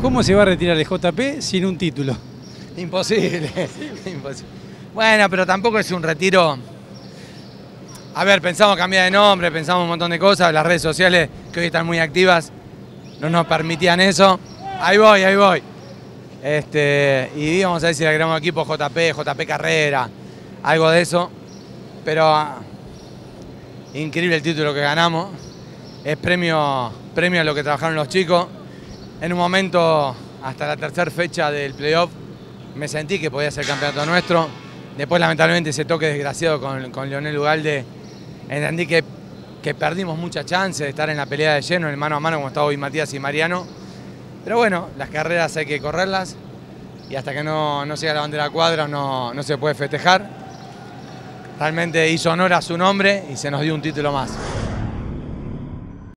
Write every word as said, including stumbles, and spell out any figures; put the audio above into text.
¿Cómo se va a retirar el J P sin un título? Imposible. Imposible. Bueno, pero tampoco es un retiro. A ver, pensamos cambiar de nombre, pensamos un montón de cosas. Las redes sociales, que hoy están muy activas, no nos permitían eso. Ahí voy, ahí voy. Este, y vamos a ver si le agregamos equipo J P, J P Carrera, algo de eso. Pero ah, increíble el título que ganamos. Es premio, premio a lo que trabajaron los chicos. En un momento, hasta la tercera fecha del playoff, me sentí que podía ser campeonato nuestro. Después, lamentablemente, ese toque desgraciado con, con Leonel Ugalde, entendí que, que perdimos mucha chance de estar en la pelea de lleno, en el mano a mano, como estaba hoy Matías y Mariano. Pero bueno, las carreras hay que correrlas y hasta que no, no sea la bandera cuadra no, no se puede festejar. Realmente hizo honor a su nombre y se nos dio un título más.